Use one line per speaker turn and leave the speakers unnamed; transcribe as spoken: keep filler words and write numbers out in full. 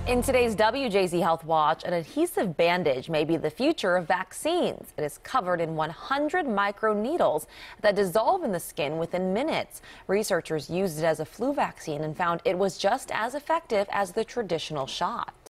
In today's W J Z Health Watch, an adhesive bandage may be the future of vaccines. It is covered in one hundred microneedles that dissolve in the skin within minutes. Researchers used it as a flu vaccine and found it was just as effective as the traditional shot.